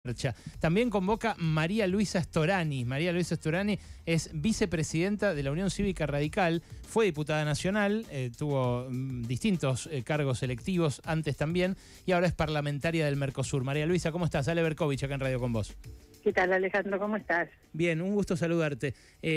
Marcha. También convoca María Luisa Storani. María Luisa Storani es vicepresidenta de la Unión Cívica Radical, fue diputada nacional, tuvo distintos cargos electivos antes también, y ahora es parlamentaria del Mercosur. María Luisa, ¿cómo estás? Ale Berkovich acá en Radio con vos. ¿Qué tal, Alejandro? ¿Cómo estás? Bien, un gusto saludarte.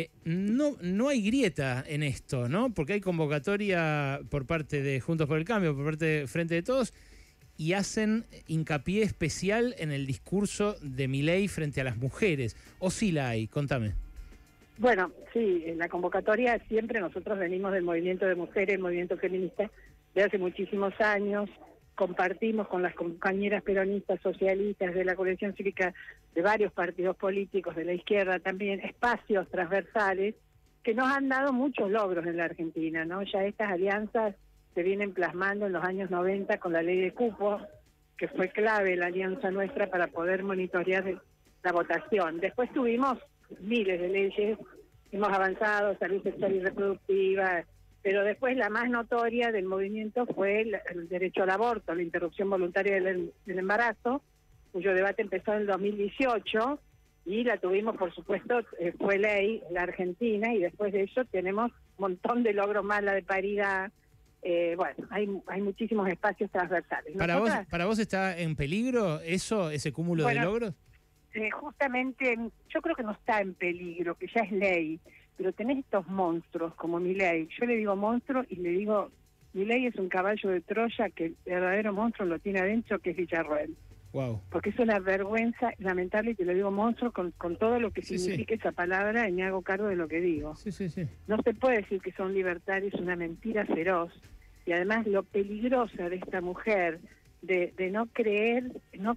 No hay grieta en esto, ¿no? Porque hay convocatoria por parte de Juntos por el Cambio, por parte de Frente de Todos, y hacen hincapié especial en el discurso de Milei frente a las mujeres. ¿O sí la hay? Contame. Bueno, sí, en la convocatoria siempre nosotros venimos del movimiento de mujeres, el movimiento feminista, de hace muchísimos años. Compartimos con las compañeras peronistas, socialistas, de la coalición cívica de varios partidos políticos, de la izquierda también, espacios transversales que nos han dado muchos logros en la Argentina, ¿no? Ya estas alianzas se vienen plasmando en los años 90 con la ley de cupo, que fue clave la alianza nuestra para poder monitorear la votación. Después tuvimos miles de leyes, hemos avanzado, salud sexual y reproductiva, pero después la más notoria del movimiento fue el derecho al aborto, la interrupción voluntaria del embarazo, cuyo debate empezó en el 2018 y la tuvimos, por supuesto, fue ley en la Argentina, y después de eso tenemos un montón de logros más, la de paridad. Bueno, hay muchísimos espacios transversales. ¿Para vos está en peligro ese cúmulo de logros? Justamente, yo creo que no está en peligro, que ya es ley, pero tenés estos monstruos como Milei. Yo le digo monstruo y le digo, Milei es un caballo de Troya que el verdadero monstruo lo tiene adentro, que es Villarroel. Wow. Porque es una vergüenza lamentable, y te lo digo monstruo con todo lo que significa esa palabra, y me hago cargo de lo que digo. Sí. No se puede decir que son libertarios, es una mentira feroz. Y además lo peligrosa de esta mujer, de no creer,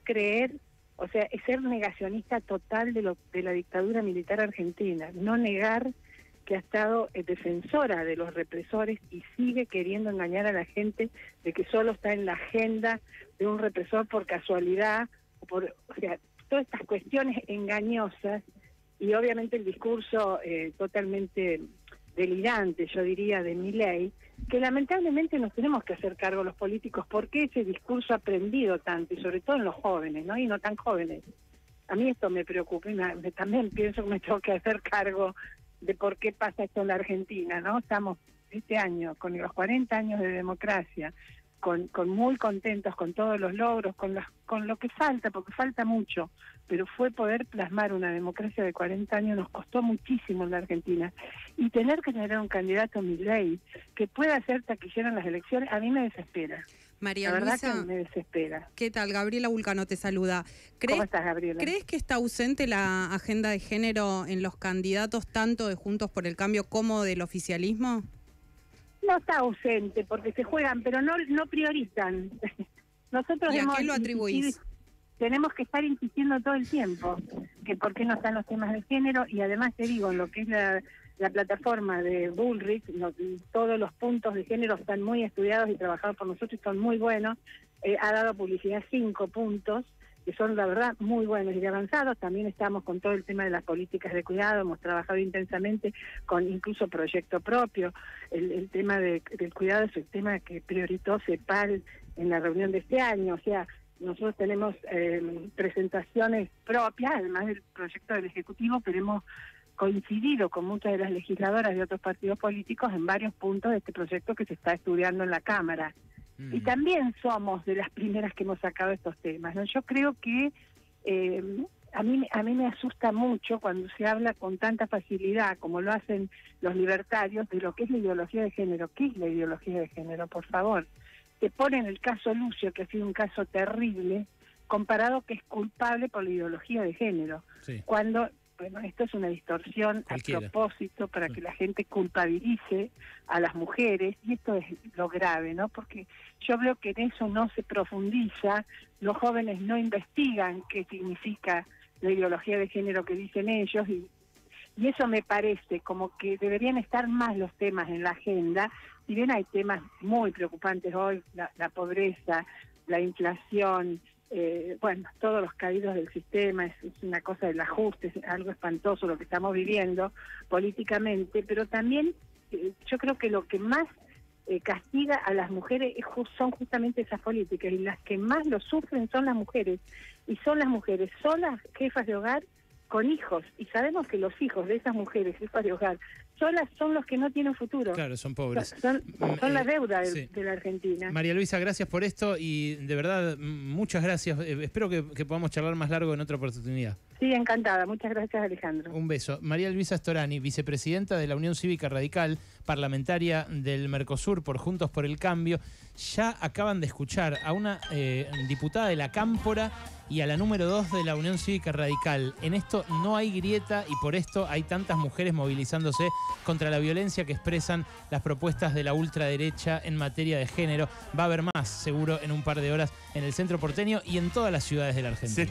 o sea, es ser negacionista total de la dictadura militar argentina, no negar que ha estado defensora de los represores y sigue queriendo engañar a la gente de que solo está en la agenda de un represor por casualidad, o sea, todas estas cuestiones engañosas, y obviamente el discurso totalmente delirante, yo diría, de Milei, que lamentablemente nos tenemos que hacer cargo los políticos, porque ese discurso ha prendido tanto, y sobre todo en los jóvenes, ¿no? Y no tan jóvenes. A mí esto me preocupa, y también pienso que me tengo que hacer cargo de por qué pasa esto en la Argentina, ¿no? Estamos este año con los 40 años de democracia, con muy contentos con todos los logros, con lo que falta, porque falta mucho, pero fue poder plasmar una democracia de 40 años, nos costó muchísimo en la Argentina, y tener que tener un candidato Milei que pueda ser taquillero en las elecciones, a mí me desespera. María La Luisa, verdad que me desespera. ¿Qué tal? Gabriela Vulcano te saluda. ¿Cómo estás, Gabriela? ¿Crees que está ausente la agenda de género en los candidatos tanto de Juntos por el Cambio como del oficialismo? No está ausente, porque se juegan, pero no priorizan. Nosotros ¿Y a qué lo atribuís? Tenemos que estar insistiendo todo el tiempo que por qué no están los temas de género, y además te digo, en lo que es la plataforma de Bullrich, todos los puntos de género están muy estudiados y trabajados por nosotros, y son muy buenos. Ha dado publicidad 5 puntos, que son la verdad muy buenos y avanzados. También estamos con todo el tema de las políticas de cuidado, hemos trabajado intensamente con incluso proyecto propio. El tema del cuidado es el tema que priorizó CEPAL en la reunión de este año, o sea, nosotros tenemos presentaciones propias, además del proyecto del Ejecutivo, pero hemos coincidido con muchas de las legisladoras de otros partidos políticos en varios puntos de este proyecto que se está estudiando en la Cámara. Y también somos de las primeras que hemos sacado estos temas, ¿no? Yo creo que a mí me asusta mucho cuando se habla con tanta facilidad, como lo hacen los libertarios, de lo que es la ideología de género. ¿Qué es la ideología de género, por favor? Te ponen el caso Lucio, que ha sido un caso terrible, comparado que es culpable por la ideología de género. Sí. Cuando, bueno, esto es una distorsión Cualquiera. a propósito para que la gente culpabilice a las mujeres, y esto es lo grave, ¿no? Porque yo veo que en eso no se profundiza, los jóvenes no investigan qué significa la ideología de género que dicen ellos, y eso me parece como que deberían estar más los temas en la agenda. Si bien hay temas muy preocupantes hoy, la pobreza, la inflación, bueno, todos los caídos del sistema, es una cosa del ajuste, es algo espantoso lo que estamos viviendo políticamente, pero también yo creo que lo que más castiga a las mujeres son justamente esas políticas, y las que más lo sufren son las mujeres, y son las mujeres solas, jefas de hogar, con hijos, y sabemos que los hijos de esas mujeres, jefas de hogar, solas son los que no tienen futuro. Claro, son pobres. Son la deuda sí. de la Argentina. María Luisa, gracias por esto y de verdad, muchas gracias. Espero que podamos charlar más largo en otra oportunidad. Sí, encantada. Muchas gracias, Alejandro. Un beso. María Luisa Storani, vicepresidenta de la Unión Cívica Radical, parlamentaria del Mercosur por Juntos por el Cambio. Ya acaban de escuchar a una diputada de la Cámpora y a la número 2 de la Unión Cívica Radical. En esto no hay grieta y por esto hay tantas mujeres movilizándose contra la violencia que expresan las propuestas de la ultraderecha en materia de género. Va a haber más, seguro, en un par de horas en el centro porteño y en todas las ciudades de la Argentina.